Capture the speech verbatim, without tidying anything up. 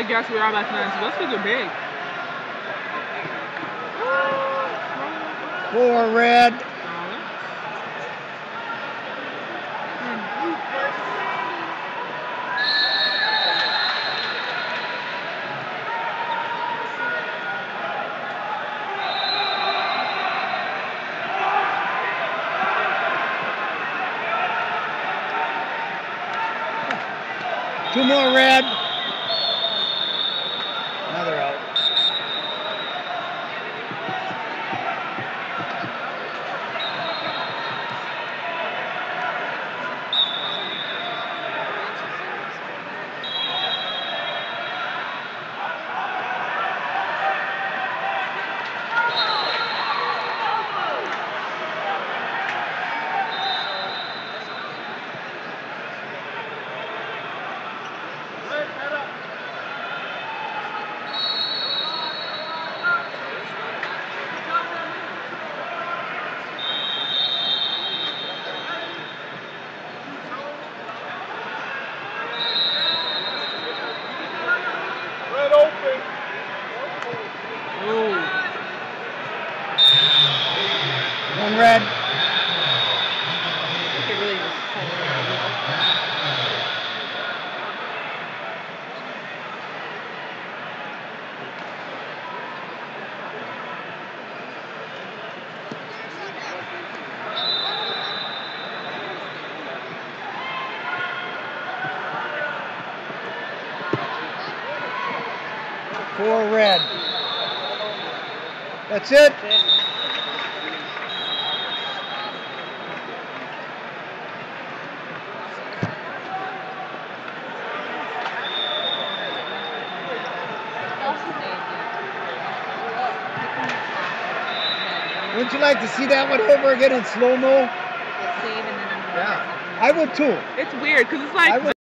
I guess we are back to nine. So those kids are big. Four red. Two more red. Another out. Red open. Ooh. One red. Okay, really just Four red. That's it. Wouldn't you like to see that one over again in slow-mo? save and then Yeah, I would too. it's weird because it's like.